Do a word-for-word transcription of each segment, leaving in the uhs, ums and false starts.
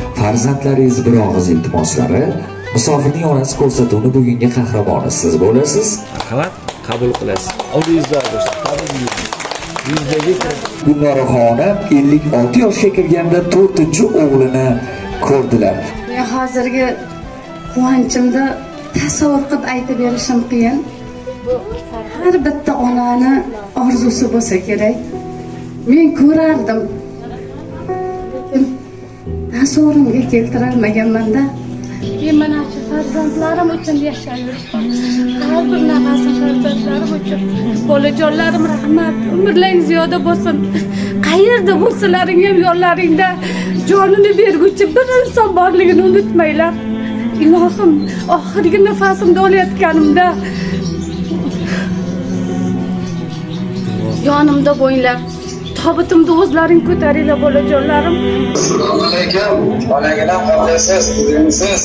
Farzandlaringiz bir og'iz iltimoslari, musofirning onasi ko'rsatuvni bugungi qahramoni siz bo'lasiz. Marhamat, qabul qilasiz. Oldingizda bo'lsin. Yuzdagi Gulnoraxon ellik olti yoshga kirganda to'rtinchi o'g'lini ko'rdilar. Men hozirgi quvonchimda tasavvur qilib aytib berishim qiyin. Har bitta onani orzusi bo'lsa kerak. Men ko'rardim. Tasavvurimga keltira olmaganman-da. Men mana shu farzandlarim uchun yashayapman. Har bir nafasim farzandlarim uchun. Bolajonlarim rahmat, umrlaring ziyoda bo'lsin. Qayerda bo'lsalaring ham yo'llaringda jonini berguvchi bir inson borligini unutmanglar. Ilohim, oxirgi nafasimni olayotganimda yonimda bo'linglar. Tobutimni o'zlaring ko'taringlar bolajonlarim. Assalomu alaykum. Bolagilar qanday sizsiz?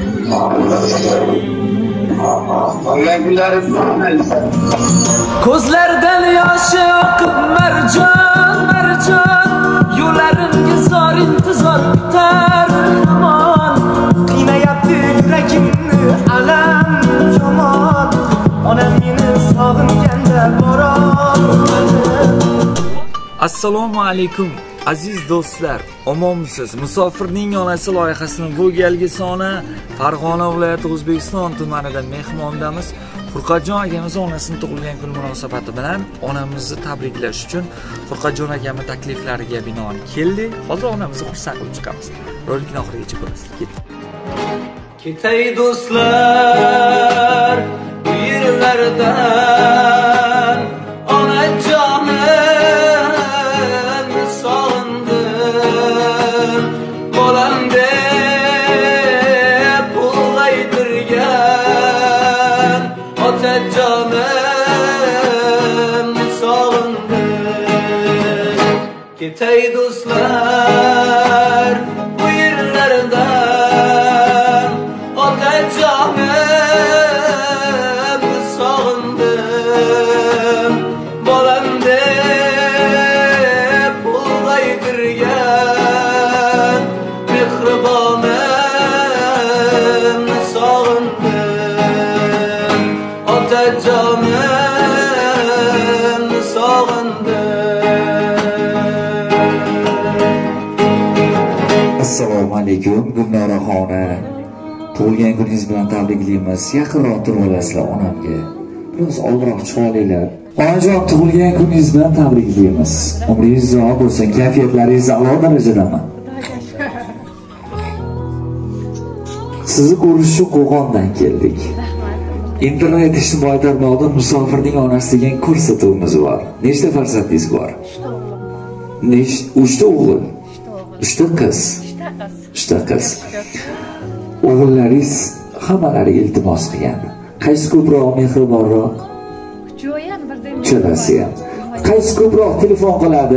Qanday kunlaringiz? Ko'zlardan yoshi oqib marjon, marjon, yo'llarimga zor intizor kutar hamon. Qiynayapti yuragimni alam yomon. Onam meni sog'inganda borolmadim. Assalomu alaykum aziz do'stlar, omonmisiz? Musofirning onasi loyihasining bu galgi soni Farg'ona viloyati O'zbekiston tumanida mehmondamiz. Furqatjon akamiz onasining tug'ilgan kuni munosabati bilan onamizni tabriklash uchun Furqatjon akamning takliflariga binoan keldik. Hozir onamizni xursand qilib chiqamiz. Rolikni oxirigacha ko'rasiz. Ketay do'stlar, bu yerlardan onajonim Ketay do'stlar, bu yerlardan otajonim sog'indim. Bolam deb ulg'aytirgan mehribonim sog'indim. Otajonim sog'indim. Assalomu alaykum Gulnoraxon. Tug'ilgan kuningiz bilan tabriklaymiz. Yaqinroq turib olasizlar onamga. Biroz oldinroq chiqolinglar. Onajon, tug'ilgan kuningiz bilan tabriklaymiz. Umringiz uzoq bo'lsin, kayfiyatlaringiz a'lo darajadami? Sizni ko'rish uchun Qo'qondan keldik. Internet ijtimoiy tarmoqda musofirning onasi degan ko'rsatuvimiz bor. Nechta farzandingiz bor? Nechta? uchta o'g'il. uchta qiz. uchta qiz. O'g'illaringiz hammalari iltimos qilgan. Qaysi ko'proq mehribonroq? Jo'yan birdan. Chalasi ham. Qaysi ko'proq telefon qiladi?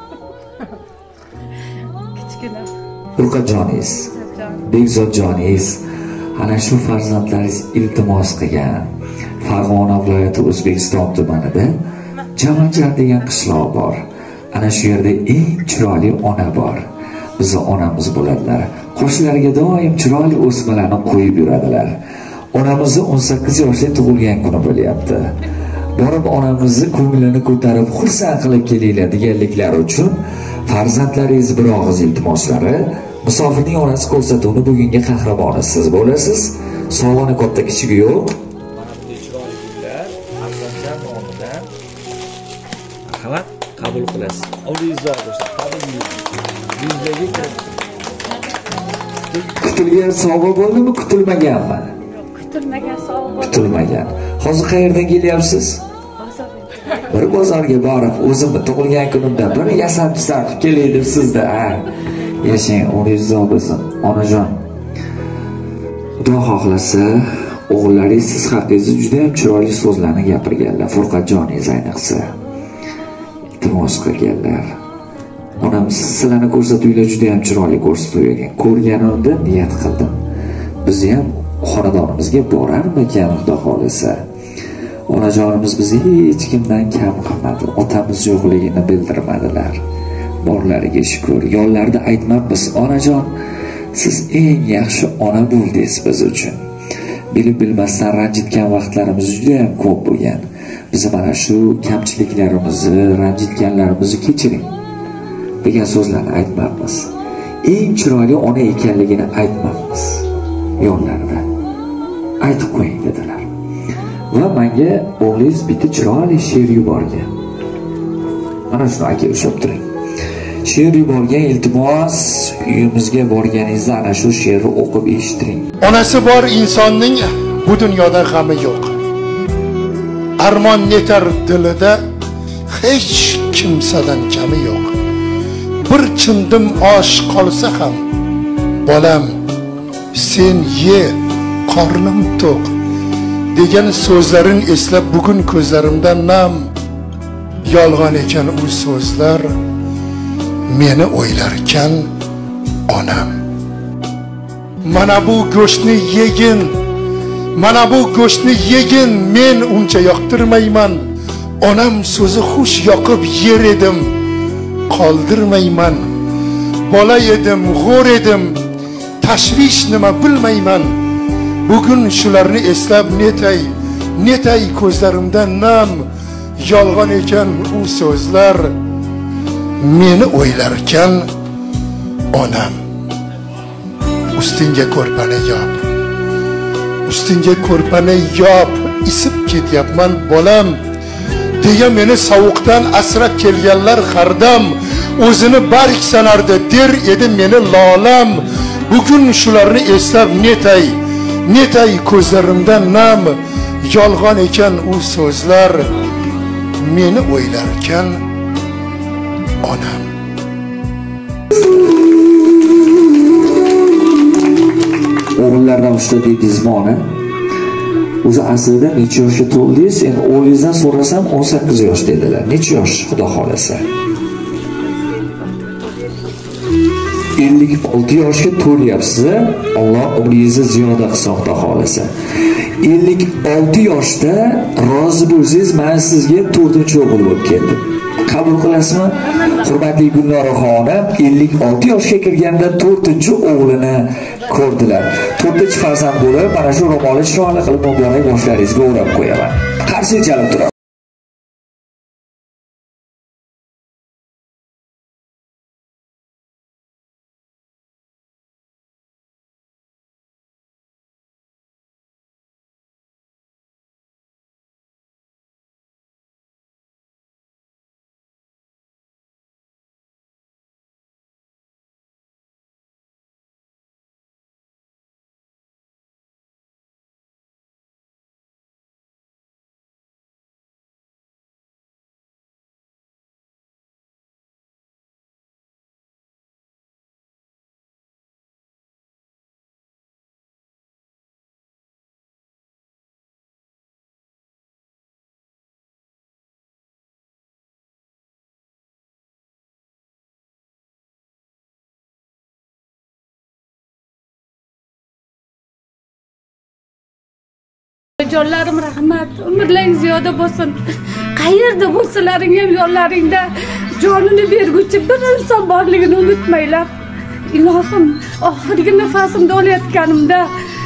Kichkina. Furqatjoningiz. Bekzodjoningiz. Ana shu farzandlaringiz iltimos qilgan. Farg'ona viloyati O'zbekiston tumanida Jamanjar degan qishloq bor. Ana shu yerda eng chiroyli ona bor. Bizni onamiz bo'ladilar. Qoshlariga doim chiroyli o'smalarni qo'yib yuradilar. Onamizni o'n sakkiz yoshda tug'ilgan kuni bo'lyapti. Borib onamizni ko'nglini ko'tarib xursand qilib kelinglar deganliklari uchun farzandlaringiz bir og'iz iltimoslari, musofirning onasi ko'rsatuvni bugungi qahramoni siz bo'lasiz. Sovg'ani katta kichigi yo'q. Mana bu chiroyli gullar farzandlar nomidan marhamat qabul qilasiz. Oldingizda bo'lsin. Yuzdagi kutilgan sovg'a bo'ldimi, kutilmaganmi? Kutilmagan sovg'a. Kutilmagan. Hozir qayerdan kelyapsiz? Bir bozorga borib, o'zimni tug'ilgan kunimda bir yasab sarf kelay deb sizda, ha. Yashang, o'zingiz bo'lsin. Onajon. Xudo xohlasa, o'g'illaringiz siz haqingizda juda ham chiroyli so'zlarni gapirganlar. Furqatjoningiz ayniqsa. Iltimos qilganlar. Onam sizlarni ko'rsatuvlar juda ham chiroyli ko'rsatuv ekan. Ko'rganimda niyat qildim. Biz ham xonadonimizga borarmikan Xudo xolasa. Onajonimiz bizni hech kimdan kam qilmadi. Otamiz yo'qligini bildirmadilar. Borlariga shukr. Yonlarida aytmabmiz, onajon, siz eng yaxshi ona bo'ldingiz biz uchun. Bilib bilmasdan ranjitgan vaqtlarimiz juda ham ko'p bo'lgan. Biz mana shu kamchiliklarimizni, ranjitganlarimizni kechiring degan so'zlarni aytmayapmiz. Eng chiroyli ona ekanligini aytmayapmiz. Yo'llarida aytib qo'ying dedilar. Va menga o'g'lingiz bitta chiroyli she'r yuborgan. Mana shuni aka ushlab turing. She'r yuborgan, iltimos uyimizga borganingizda ana shu she'rni o'qib eshittiring. Onasi bor insonning bu dunyoda g'ami yo'q. Armon netar dilida hech kimsadan kami yo'q. Bir chindim osh qolsa ham, bolam sen ye, qornim to'q degan so'zlarin eslab bugun ko'zlarimdan nam. Yolg'on ekan u so'zlar, meni o'ylarkan onam. Mana bu go'shtni yegin, mana bu go'shtni yegin, men uncha yoqtirmayman. Onam so'zi xush yoqib yer edim, qoldirmayman. Bola edim, g'o'r edim, tashvish nima bilmayman. Bugun shularni eslab netay, netay ko'zlarimdan nam. Yolg'on ekan u so'zlar, meni o'ylarkan onam. Ustinga ko'rpani yop, ustinga ko'rpani yop, isib ketyapman bolam deya meni sovuqdan asrab kelganlar hardam. O'zini barg sanardi, der edi meni lolam. Bugun shularni eslab netay, netay ko'zlarimdan nam. Yolg'on ekan u so'zlar, meni o'ylarkan onam. O'g'illardan ushta deydingizmi ona? O'zi aslida necha yoshga to'ldingiz? Endi o'g'lingizdan so'rasam o'n sakkiz yosh dedilar. Necha yosh xudo xolasa? ellik olti yoshga to'lyapsiz. Alloh umringizni ziyoda qilsin xudo xolasa. ellik olti yoshda rozi bo'lsangiz, men sizga to'rtinchi o'g'il bo'lib keldim. Qabul qilasizmi? Hurmatli Gulnoraxonim ellik olti yoshga kirganda to'rtinchi o'g'lini ko'rdilar. to'rtinchi farzand bo'lib, mana shu ro'molni chiroyli qilib muborak boshlaringizga o'rab qo'yaman. Qarshi chalib turadi. Jonlarim rahmat, umrlaring ziyoda bo'lsin. Qayerda bo'lsalaring ham yonlaringda jonini berguchi bir inson borligini unutmanglar. Ilohim, oxirgi nafasimda olayotganimda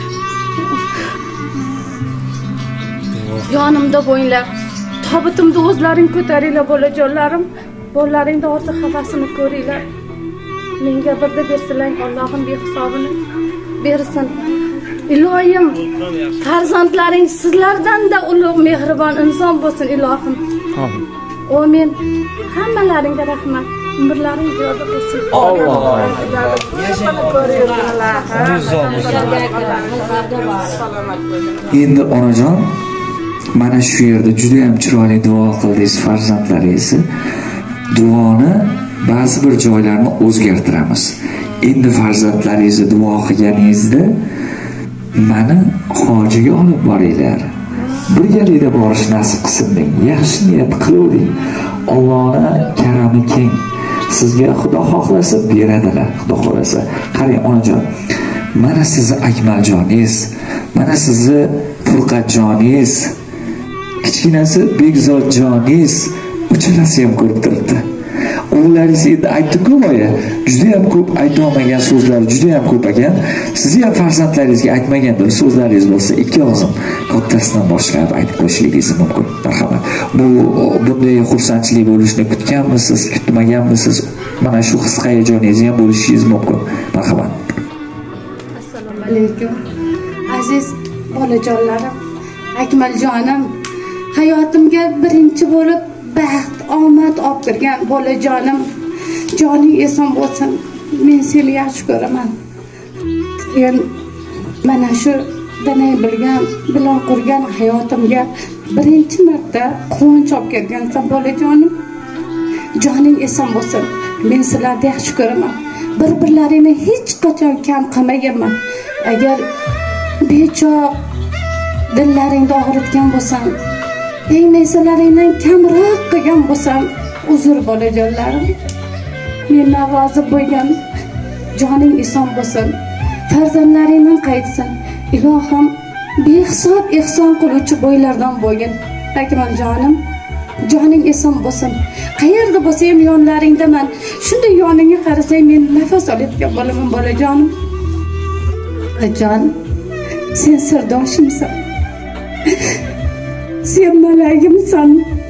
yonimda bo'linglar. Tobutimda o'zlaring ko'taringlar bolajonlarim. Bolalaringda orzu havasini ko'ringlar. Menga birda bersilang, Allohim behisobini bersin. Ilohim, farzandlaring sizlardan-da ulug' mehribon inson bo'lsin ilohim. Amin. Amin. Hammalaringga rahmat. Umrlaring ziyoda bo'lsin. Alloh. Endi onajon, mana shu yerda juda ham chiroyli duo qildingiz farzandlaringizni. Duoni ba'zi bir joylarni o'zgartiramiz. Endi farzandlaringizni duo qilganingizda meni hojiga olib boringlar. Birgalikda borish nasib qilsin deng. Yaxshi niyat qilavering. Allohning karami keng. Sizga Xudo xohlasa beradilar, Xudo xohlasa. Qarang onajon, mana sizni Akmaljoningiz, mana sizni Furqatjoningiz, kichkinasi Bekzodjoningiz uchalasi ham ko'rib turibdi. o'g'illaringiz endi aytdi-ku boya, juda ham ko'p ayta olmagan so'zlar juda ham ko'p ekan. Sizni ham farzandlaringizga aytmagan bir so'zlaringiz bo'lsa, ikki og'zim kattasidan boshlab aytib qo'yishingiz mumkin. Marhamat. Bu bunday xursandchilik bo'lishini kutganmisiz, kutmaganmisiz? Mana shu his hayajoningiz ham bo'lishingiz mumkin. Marhamat. Assalomu alaykum. Aziz bolajonlarim, Akmaljonim, hayotimga birinchi bo'lib baxt, omad olib kirgan bolajonim, joning eson bo'lsin. Men seni yaxshi ko'raman. Sen mana shu danay bilgan, bilan qurgan hayotimga birinchi marta quvonch olib kelgansan bolajonim. Joning eson bo'lsin. Men sizlarni yaxshi ko'raman. Bir-birlaringni hech qachon kam qilmaganman. Agar bechoq dillaringni og'ritgan bo'lsam, eng naysalaringdan kamroq qilgan bo'lsam, uzr bolajonlarim. Mendan rozi bo'lgan, joning eson bo'lsin. Farzandlaringdan qaytsin. Ilohim behisob ehson qiluvchi bo'ylardan bo'lgin. Akmaljonim, joning eson bo'lsin. Qayerda bo'lsa ham yonlaringdaman. Shunday yoningga qarasang men nafas olayotgan bo'laman bolajonim. Jon, sen sirdoshimsan. Sen malagimsan.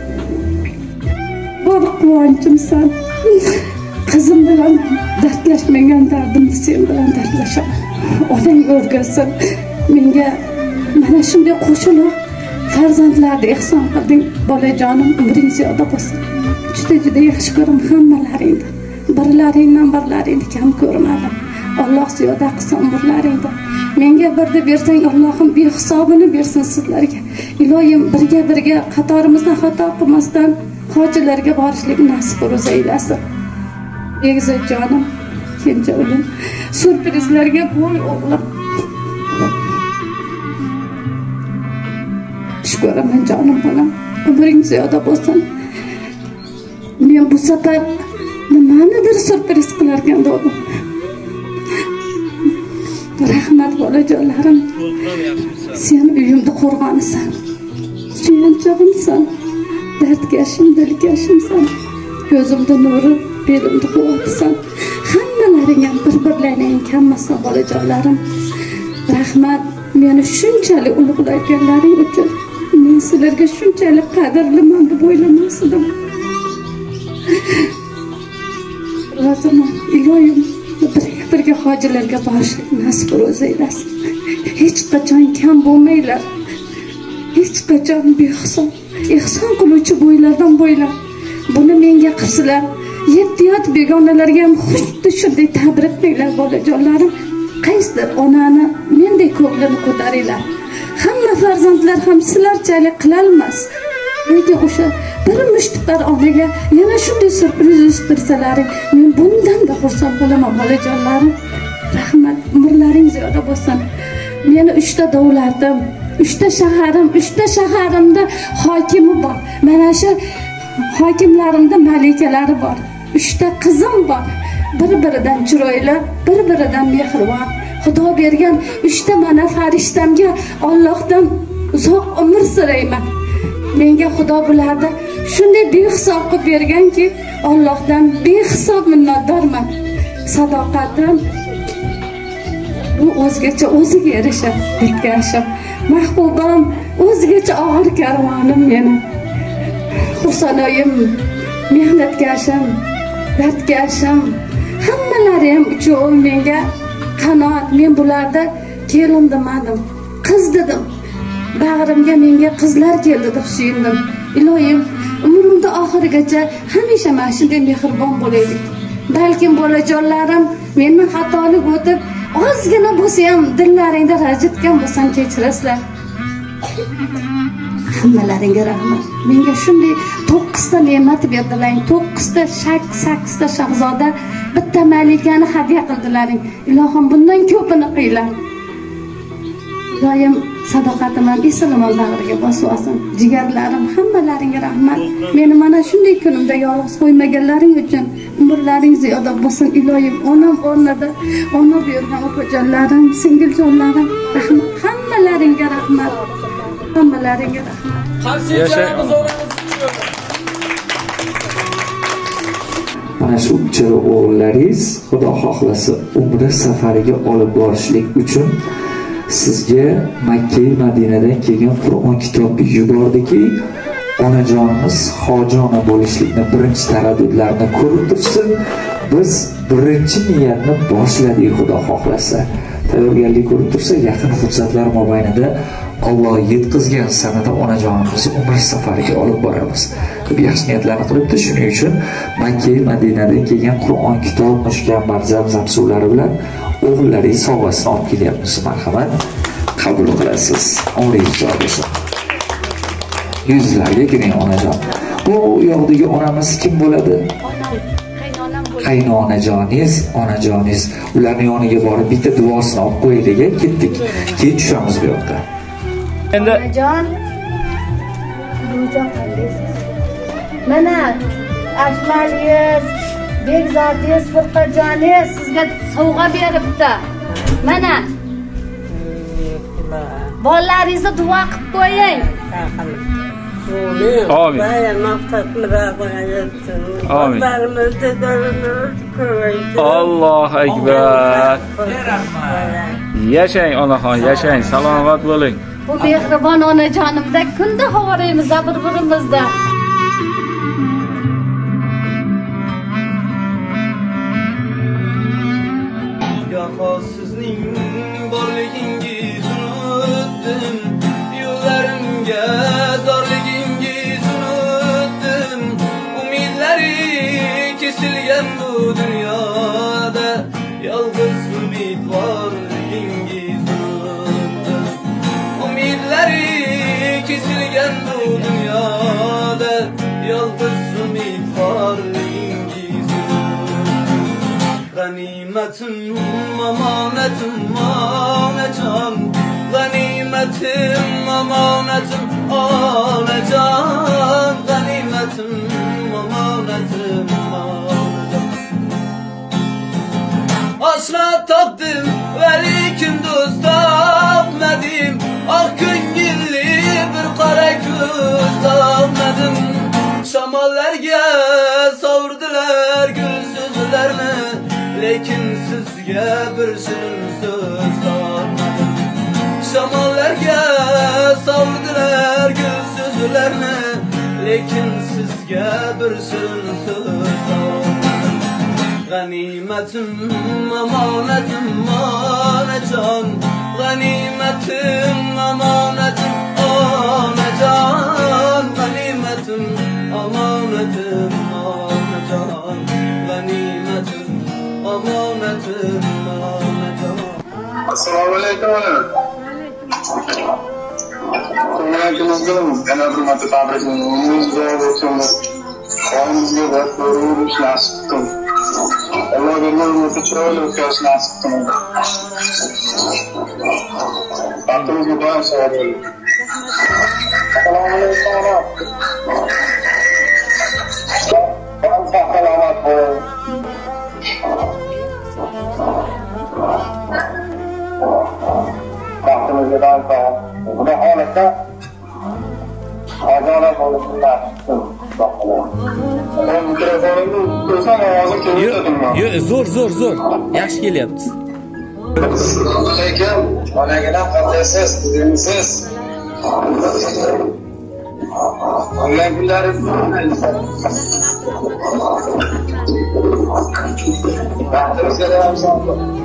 Bor quvonchimsan. Qizim bilan dardlashmagan dardimni sen bilan dardlashaman. Onang o'rgatsin. Menga mana shunday qo'shilib farzandlarni ehson qilding bolajonim, umring ziyoda bo'lsin. Juda juda yaxshi ko'raman hammalaringni. Birlaringdan birlaringni kam ko'rmadim. Alloh ziyoda qilsin umrlaringni. Menga birda bersang, Allohim behisobini bersin sizlarga. Ilohim birga birga qatorimizdan xato qilmasdan hojilarga borishlik nasib qilsin. Egizakjonim, kenja o'g'lim, surprizlarga bo'y o'g'lim. Ko'raman jonim bolam, umring ziyoda bo'lsin. Men bu safar nimanidir surpriz qilarkan dedim. Rahmat bolajonlarim. Sen uyimda qo'rg'onisan. Suyanchig'imsan. Dardkashim, dilkashimsan. Ko'zimda nuri, belimda quvvatsan. Hammalaring ham bir-birlaring kammasin bolajonlarim. Rahmat meni shunchalik ulug'laganlaring uchun. Men sizlarga shunchalik qadrliman deb o'ylamasdim. Roziman, ilohim birga hojilarga borishlik nasib qilsin. Hech qachon kam bo'lmaylar. Hech qachon behisob ehson qiluvchi bo'ylardan bo'ylar. Buni menga qilsalar, yetti yot begonalarga ham xuddi shunday tabrik qilinglar bolajonlarim. Qaysidir onani mendek ko'nglini ko'taringlar. Hamma farzandlar ham sizlarchalik qilolmas. Lekin o'sha bir mushtiqar onaga yana shunday surpriz uyushtirsalaring, men bundan da xursand bo'laman bolajonlarim. Rahmat, umrlaring ziyoda bo'lsin. Meni uchta davlatim, uchta shaharim, uchta shaharimda hokimi bor. Mana shu hokimlarimda malikalari bor. uchta qizim bor. Bir-biridan chiroyli, bir-biridan mehribon. Xudo bergan uchta mana farishtamga Allohdan uzoq umr so'rayman. Menga Xudo bularni shunday behisob qilib berganki, Allohdan behisob minnatdorman. Sadoqatim bu o'zgacha o'ziga yarasha dilkashim. Mahbubam o'zgacha og'ir karvonim meni. Xursanoyim, mehnatkashim, dardkashim, hammalari ham uchun menga qanot. Men bularda kelin demadim, qiz dedim. Bag'rimga menga qizlar keldi deb suyundim. Ilohim, umrimda oxirigacha hamisha mana shunday mehribon bo'laylik. Balkim bolajonlarim mendan xatolik o'tib, ozgina bo'lsa ham dillaringda rajitgan bo'lsam kechirasizlar. Hammalaringga rahmat. Menga shunday to'qqizta ne'mat berdilaring, to'qqizta shak, sakkizta shahzoda, bitta malikani hadya qildilaring. Ilohim bundan ko'pini qilinglar. Ilohim sadoqatim ham eslaman bag'riga bosib olsin. Jigarlarim, hammalaringga rahmat. Meni mana shunday kunimda yolg'iz qo'ymaganlaring uchun umrlaring ziyoda bo'lsin. Ilohim, onam o'rnida, ona buyurgan opajonlarim, singiljonlarim, rahmat. Hammalaringga rahmat. Hammalaringga rahmat. Qarshi joyimiz o'rnimiz ana shu uchala o'g'illaringiz Xudo xohlasa umra safariga olib borishlik uchun sizga Makka Madinadan kelgan Qur'on kitobini yubordiki, onajonimiz hojona bo'lishlikni birinchi taraddudlarini ko'rib tursin. Biz birinchi niyatni boshladik Xudo xohlasa. Tayyorgarlik ko'rib tursa, yaqin fursatlar mobaynida Alloh yetkazgan sanada onajonimizni umra safariga olib boramiz. Ko'p yaxshi niyatlarni qilibdi. Shuning uchun Makka Madinadan kelgan Qur'on kitob, mushkambar zamzam suvlari bilan o'g'illaringiz sovg'asini olib kelyapmiz. Marhamat, qabul qilasiz. Umringiz joy bo'lsin. Yuzlarga kiring onajon. Bu yoqdagi onamiz kim bo'ladi? Qaynonajoningiz, onajoningiz. Ularning yoniga borib bitta duosini olib qo'yaylik, ketdik. Keyin tushamiz bu yoqqa. Endi onajon, bujon qandaysiz? Mana Akmalingiz, Bekzodingiz, Firqajoningiz sizga sovg'a beribdi. Mana bolalaringizni duo qilib qo'ying. Amin. Amin. Allohu akbar. Yashang onaxon, yashang, salomat bo'ling. Bu mehribon onajonimda kunda havoraymiz bir-birimizda. Yaho sizning borligingizni unutdim, yo'llarimga zorligingizni unutdim. Umidlari kesilgan bu dunyoda yolg'iz umidvorligingizni unutdim. Umidlari kesilgan bu dunyoda yolg'iz umidvorligingizni unutdim. Ganimetim, amanetim, onajon. Ganimetim, amanetim, onajon. Ganimetim, amanetim, onajon. Asla tapdım, velikim dost tapmadım. Ah ko'ngilli bir qora ko'z tapmadım. Shamollarga sovurdilar gul so'zlarni, lekin sizga bir shirin so'z topmadim. Shamollarga sovurdilar gul so'zlarni, lekin sizga bir shirin so'z topmadim. Ganimetim, amanetim, onajon. Ganimetim, amanetim, onajon. Ganimetim, amanetim, onajon. Ganimetim, amanetim, onajon. Assalomu alaykum. Ko'nglingizdami? Yana bir marta tabriklaymiz. Qonimizga va ko'rish nasib qildi. Allohga nurmati chiroyli o'tkazish nasib qildi. Baxtimizga doim savob bo'ling. Assalomu alaykum. Salomat bo'ling. Baxtimizga doim savob. Xudo xohlasa ajoyib bo'lishini nasib qildi. Yo'q, zo'r, zo'r, zo'r. Yaxshi kelyapti. Assalomu alaykum. Onagilam qandaysiz? Tuzimsiz? Ondan kunlaringiz baxtimizga davom sog'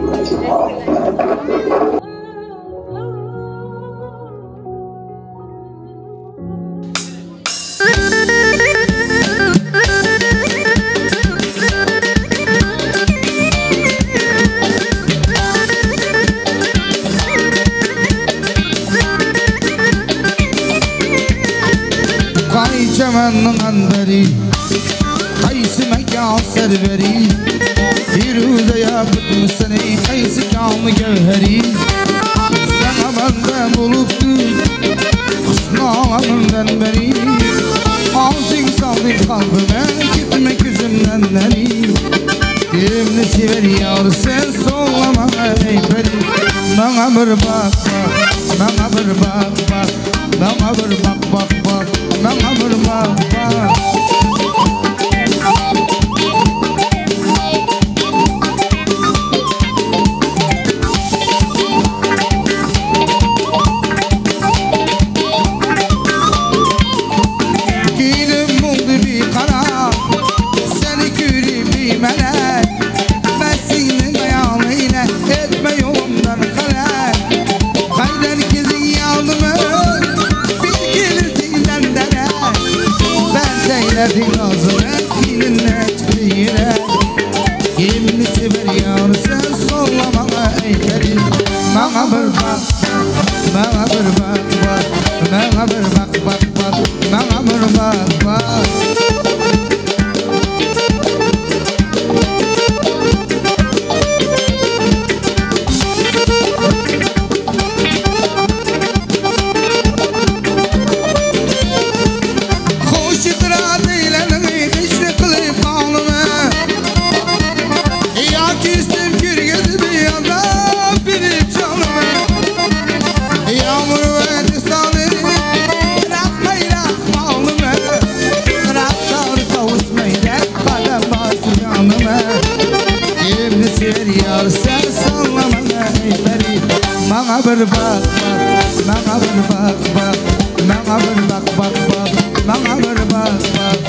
Çemennin andari Kaysi mekan serveri Firuze yakıt mısını Kaysi kanı gevheri Sana benden buluptu Husna alanından beri Ağzın saldı kalbime Gitmek yüzümden neri Dilimni sever yar sen sollama ey beri Bana bir bak bak Bana bir bak bak Bana bir bak bak bak Bana bir bak bak Bana bir bak, bana bir bak, bak, bana bir bak, bak, bak, bana bir bak, bak. Bana bir bak bak, bana bir bak bak, bana bir bak bak bak, bana bir bak bak.